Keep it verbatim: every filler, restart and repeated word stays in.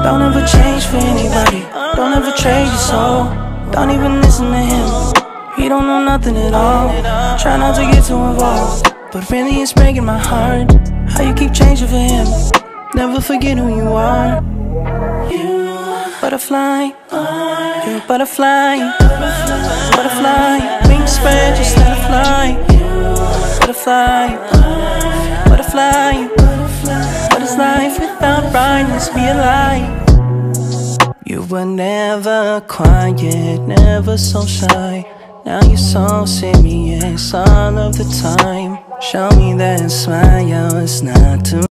Don't ever change for anybody. Don't ever trade your soul. Don't even listen to him. He don't know nothing at all. Try not to get too involved, but really it's breaking my heart how you keep changing for him. Never forget who you are. You butterfly, you're a butterfly. Butterfly, wings spread, just let it fly. Butterfly, butterfly. What is life without brightness? Be a lie. You were never quiet, never so shy. Now you're so serious all of the time. Show me that smile, it's not too